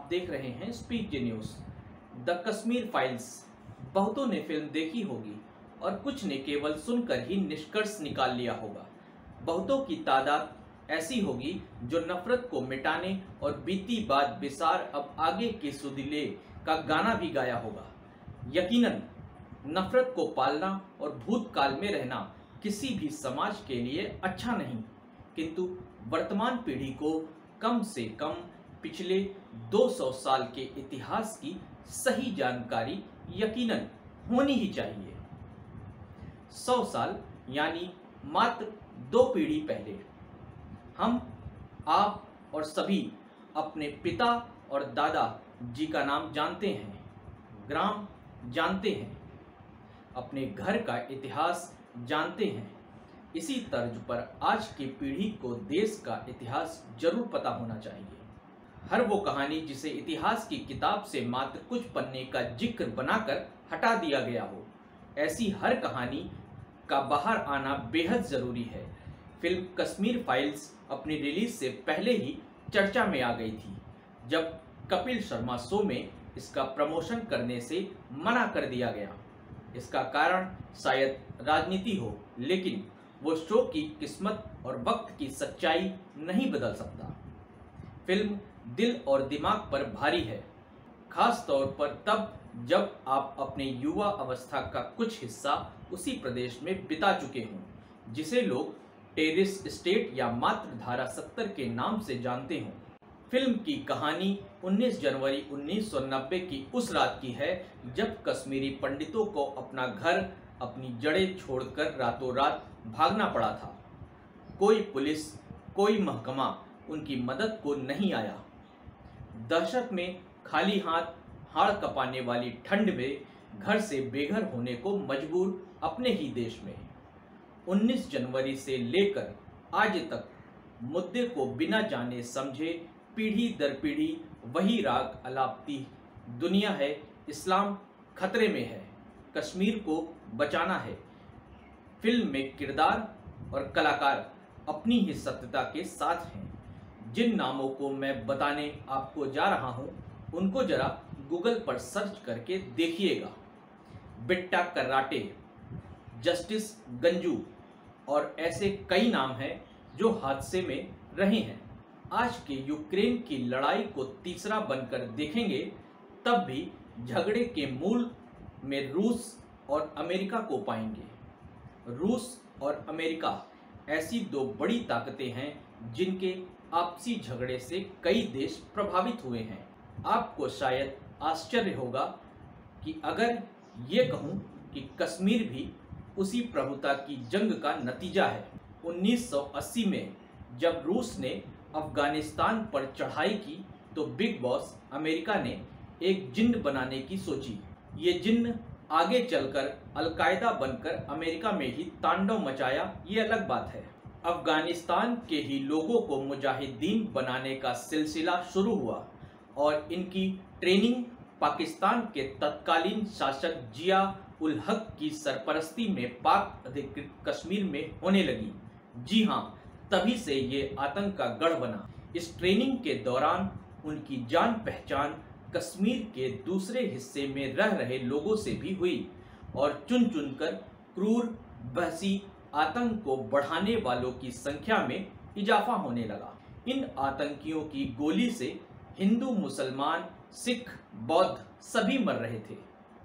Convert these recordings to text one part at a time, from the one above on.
आप देख रहे हैं speak Zee news. The Kashmir files. बहुतों ने फिल्म देखी होगी और कुछ ने केवल सुनकर ही निष्कर्ष निकाल लिया होगा। बहुतों की तादाद ऐसी होगी जो नफरत को मिटाने और बीती बात बिसार अब आगे के सुदिले का गाना भी गाया होगा। यकीनन नफरत को पालना और भूतकाल में रहना किसी भी समाज के लिए अच्छा नहीं, किंतु वर्तमान पीढ़ी को कम से कम पिछले 200 साल के इतिहास की सही जानकारी यकीनन होनी ही चाहिए। 100 साल यानी मात्र 2 पीढ़ी पहले हम, आप और सभी अपने पिता और दादा जी का नाम जानते हैं, ग्राम जानते हैं, अपने घर का इतिहास जानते हैं। इसी तर्ज पर आज की पीढ़ी को देश का इतिहास जरूर पता होना चाहिए। हर वो कहानी जिसे इतिहास की किताब से मात्र कुछ पन्ने का जिक्र बनाकर हटा दिया गया हो, ऐसी हर कहानी का बाहर आना बेहद जरूरी है। फिल्म कश्मीर फाइल्स अपनी रिलीज से पहले ही चर्चा में आ गई थी, जब कपिल शर्मा शो में इसका प्रमोशन करने से मना कर दिया गया। इसका कारण शायद राजनीति हो, लेकिन वो शो की किस्मत और वक्त की सच्चाई नहीं बदल सकता। फिल्म दिल और दिमाग पर भारी है, खास तौर पर तब जब आप अपने युवा अवस्था का कुछ हिस्सा उसी प्रदेश में बिता चुके हों जिसे लोग टेररिस्ट स्टेट या मात्र धारा 70 के नाम से जानते हों। फिल्म की कहानी 19 जनवरी 1990 की उस रात की है जब कश्मीरी पंडितों को अपना घर, अपनी जड़ें छोड़कर रातों रात भागना पड़ा था। कोई पुलिस, कोई महकमा उनकी मदद को नहीं आया। दहशत में खाली हाथ, हाड़ कपाने वाली ठंड में घर से बेघर होने को मजबूर अपने ही देश में। 19 जनवरी से लेकर आज तक मुद्दे को बिना जाने समझे पीढ़ी दर पीढ़ी वही राग अलापती दुनिया है। इस्लाम खतरे में है, कश्मीर को बचाना है। फिल्म में किरदार और कलाकार अपनी ही सत्यता के साथ हैं। जिन नामों को मैं बताने आपको जा रहा हूं, उनको जरा गूगल पर सर्च करके देखिएगा। बिट्टा कर्राटे, जस्टिस गंजू और ऐसे कई नाम हैं जो हादसे में रहे हैं। आज के यूक्रेन की लड़ाई को तीसरा बनकर देखेंगे तब भी झगड़े के मूल में रूस और अमेरिका को पाएंगे। रूस और अमेरिका ऐसी 2 बड़ी ताकतें हैं जिनके आपसी झगड़े से कई देश प्रभावित हुए हैं। आपको शायद आश्चर्य होगा कि अगर ये कहूं कि कश्मीर भी उसी प्रभुता की जंग का नतीजा है। 1980 में जब रूस ने अफगानिस्तान पर चढ़ाई की तो बिग बॉस अमेरिका ने एक जिन्न बनाने की सोची। ये जिन्न आगे चलकर अलकायदा बनकर अमेरिका में ही तांडव मचाया, ये अलग बात है। अफगानिस्तान के ही लोगों को मुजाहिदीन बनाने का सिलसिला शुरू हुआ और इनकी ट्रेनिंग पाकिस्तान के तत्कालीन शासक जिया उल हक की सरपरस्ती में पाक अधिकृत कश्मीर में होने लगी। जी हाँ, तभी से ये आतंक का गढ़ बना। इस ट्रेनिंग के दौरान उनकी जान पहचान कश्मीर के दूसरे हिस्से में रह रहे लोगों से भी हुई और चुन चुनकर क्रूर बहसी आतंक को बढ़ाने वालों की संख्या में इजाफा होने लगा। इन आतंकियों की गोली से हिंदू, मुसलमान, सिख, बौद्ध सभी मर रहे थे।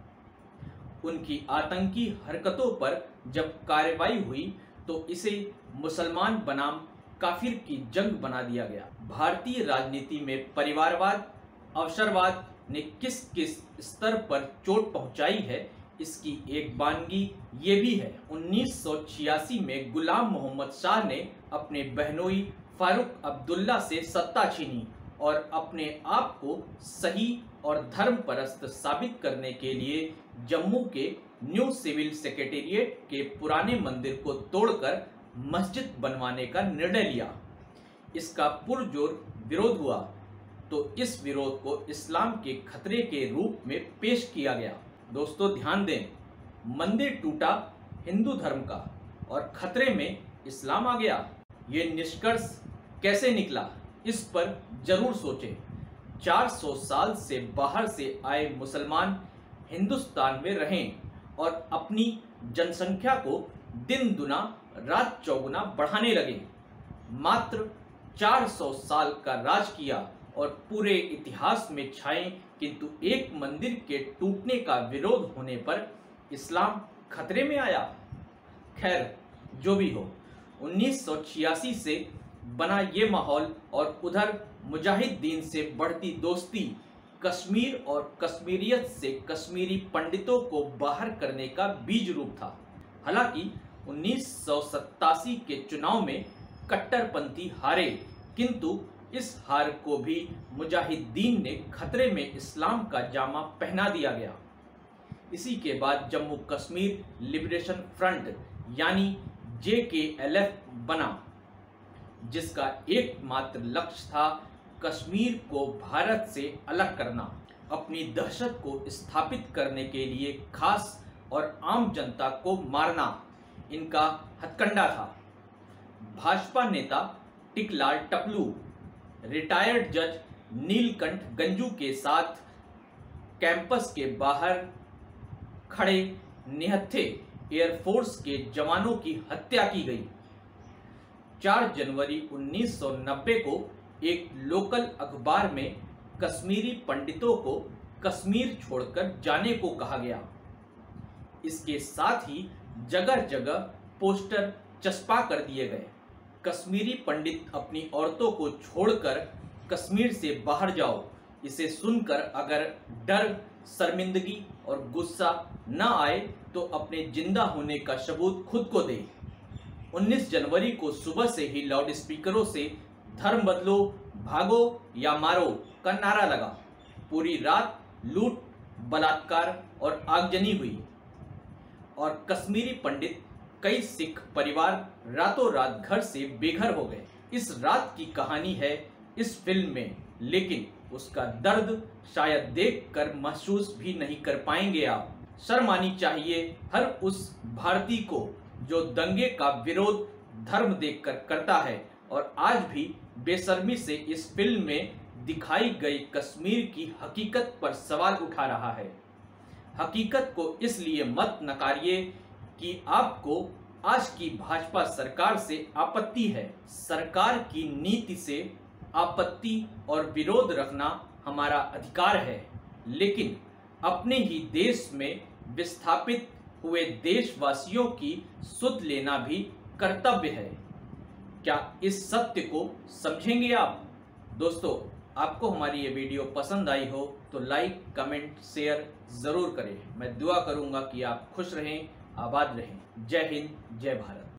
उनकी आतंकी हरकतों पर जब कार्रवाई हुई तो इसे मुसलमान बनाम काफिर की जंग बना दिया गया। भारतीय राजनीति में परिवारवाद, अवसरवाद ने किस किस स्तर पर चोट पहुंचाई है, इसकी एक बानगी ये भी है। 1986 में गुलाम मोहम्मद शाह ने अपने बहनोई फारूक अब्दुल्ला से सत्ता छीनी और अपने आप को सही और धर्मपरस्त साबित करने के लिए जम्मू के न्यू सिविल सेक्रेटेरिएट के पुराने मंदिर को तोड़कर मस्जिद बनवाने का निर्णय लिया। इसका पुरजोर विरोध हुआ तो इस विरोध को इस्लाम के खतरे के रूप में पेश किया गया। दोस्तों ध्यान दें, मंदिर टूटा हिंदू धर्म का और खतरे में इस्लाम आ गया। ये निष्कर्ष कैसे निकला, इस पर जरूर सोचें। 400 साल से बाहर से आए मुसलमान हिंदुस्तान में रहें और अपनी जनसंख्या को दिन दुना रात चौगुना बढ़ाने लगे। मात्र 400 साल का राज किया और पूरे इतिहास में छाए, किंतु एक मंदिर के टूटने का विरोध होने पर इस्लाम खतरे में आया। खैर, जो भी हो, 1986 से बना ये माहौल और उधर मुजाहिदीन से बढ़ती दोस्ती कश्मीर और कश्मीरियत से कश्मीरी पंडितों को बाहर करने का बीज रूप था। हालांकि 1987 के चुनाव में कट्टरपंथी हारे, किंतु इस हार को भी मुजाहिदीन ने खतरे में इस्लाम का जामा पहना दिया गया। इसी के बाद जम्मू कश्मीर लिबरेशन फ्रंट यानी JKLF बना, जिसका एकमात्र लक्ष्य था कश्मीर को भारत से अलग करना, अपनी दहशत को स्थापित करने के लिए खास और आम जनता को मारना इनका हथकंडा था। भाजपा नेता टिकलाल टपलू, रिटायर्ड जज नीलकंठ गंजू के साथ कैंपस के बाहर खड़े निहत्थे एयरफोर्स के जवानों की हत्या की गई। 4 जनवरी 1990 को एक लोकल अखबार में कश्मीरी पंडितों को कश्मीर छोड़कर जाने को कहा गया। इसके साथ ही जगह जगह पोस्टर चस्पा कर दिए गए, कश्मीरी पंडित अपनी औरतों को छोड़कर कश्मीर से बाहर जाओ। इसे सुनकर अगर डर, शर्मिंदगी और गुस्सा न आए तो अपने जिंदा होने का सबूत खुद को दे। 19 जनवरी को सुबह से ही लाउड स्पीकरों से धर्म बदलो, भागो या मारो का नारा लगा। पूरी रात लूट, बलात्कार और आगजनी हुई और कश्मीरी पंडित, कई सिख परिवार रातों रात घर से बेघर हो गए। इस रात की कहानी है इस फिल्म में, लेकिन उसका दर्द शायद देखकर महसूस भी नहीं कर पाएंगे आप। शर्म आनी चाहिए हर उस भारतीय को जो दंगे का विरोध धर्म देखकर करता है और आज भी बेशर्मी से इस फिल्म में दिखाई गई कश्मीर की हकीकत पर सवाल उठा रहा है। हकीकत को इसलिए मत नकारिए कि आपको आज की भाजपा सरकार से आपत्ति है। सरकार की नीति से आपत्ति और विरोध रखना हमारा अधिकार है, लेकिन अपने ही देश में विस्थापित हुए देशवासियों की सुध लेना भी कर्तव्य है। क्या इस सत्य को समझेंगे आप? दोस्तों, आपको हमारी ये वीडियो पसंद आई हो तो लाइक, कमेंट, शेयर जरूर करें। मैं दुआ करूंगा कि आप खुश रहें, आबाद रहें। जय हिंद, जय भारत।